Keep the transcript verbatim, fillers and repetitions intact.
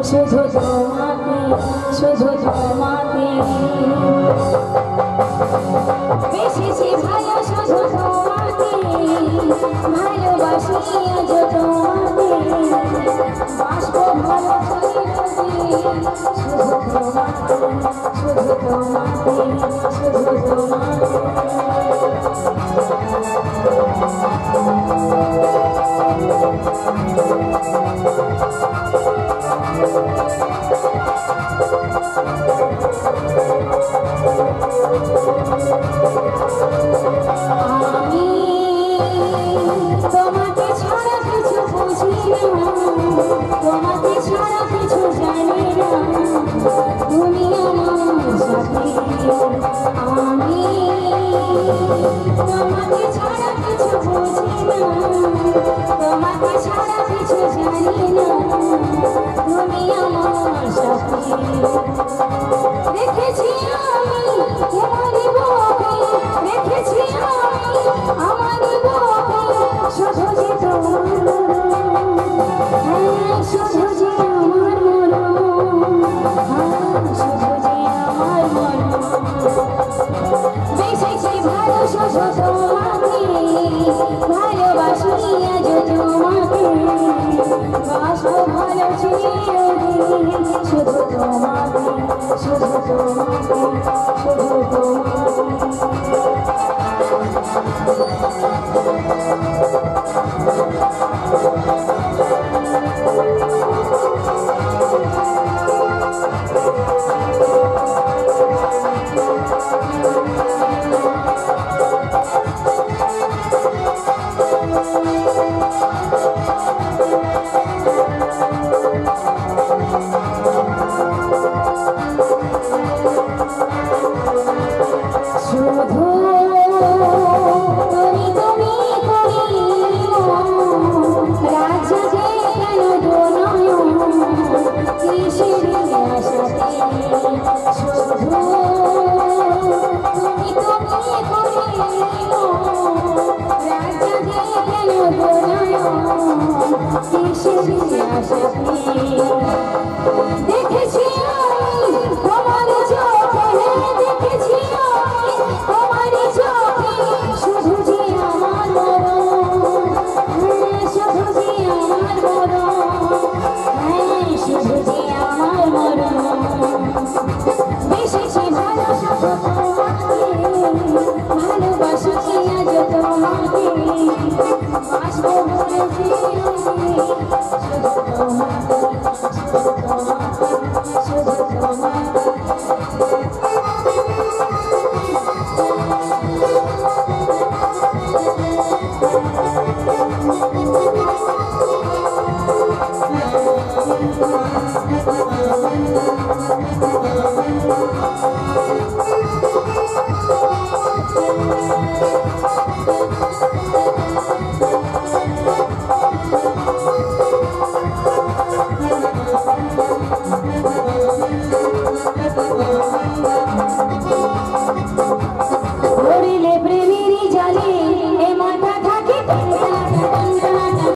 শুধু তোমাকে শুধু তোমাকে বেশি ভালো শুধু তোমাকে ভালোবাসি আজ তোমাকে বাসবো ভালো শুধু তোমাকে শুধু তোমাকে শুধু তোমাকে তোমাকে ছাড়া কিছু বুঝি না তোমাকে ছাড়া কিছু জানি না তুমি আমার সাথে আমি তোমাকে ছাড়া কিছু বুঝি না তোমাকে ছাড়া কিছু জানি না তুমি আমার সাথে রেখেছি আমি তোমারই বুকে রেখেছি আমি আমারই বুকে শুধু যে তোমার হ্যাঁ শুধু যে আমার মরণ হ্যাঁ শুধু যে আমার মরণ বেশি ভালো শুধু তোমাকে ভালোবাসি আজ তোমাকে বাসবো ভালো চিরদিন শুধু তোমাকে শুধু তোমাকে শুধু তোমাকে শুধু তুমি